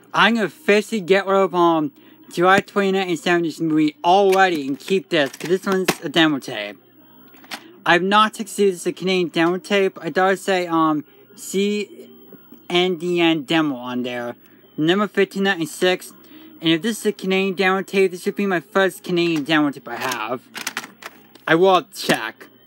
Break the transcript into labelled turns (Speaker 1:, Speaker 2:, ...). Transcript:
Speaker 1: I'm gonna officially get rid of July 29th and 70th movie already and keep this, because this one's a demo tape. I've not succeeded. This is a Canadian demo tape. I thought I'd say CNDN demo on there. Number 1596. And if this is a Canadian demo tape, this should be my first Canadian demo tape I have. I will check.